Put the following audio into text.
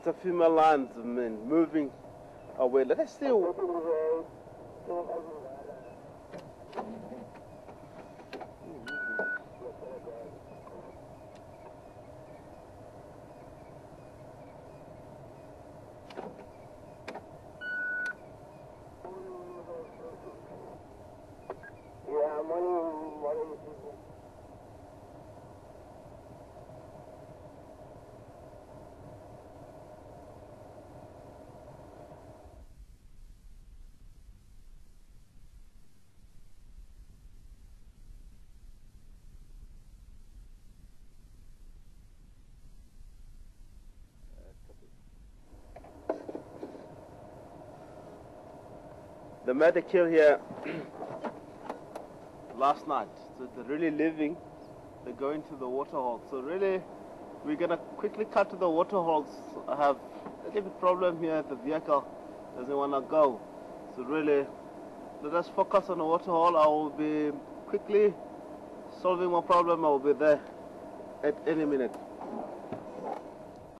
a female lionsman moving away. Let us see. The medic here last night, so they're really living. They're going to the water hole. So really, we're gonna quickly cut to the water holes. I have a little bit problem here. The vehicle doesn't wanna go. So really, let us focus on the water hole. I will be quickly solving my problem. I will be there at any minute.